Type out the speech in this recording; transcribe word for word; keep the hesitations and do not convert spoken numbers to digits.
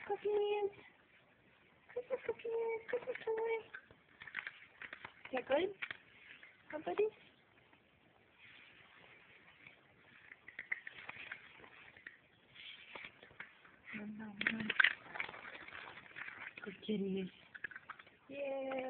cookies. Christmas cookies. Christmas toy. Is that good? Huh, buddy? No, no, no. Good kitties. Yay.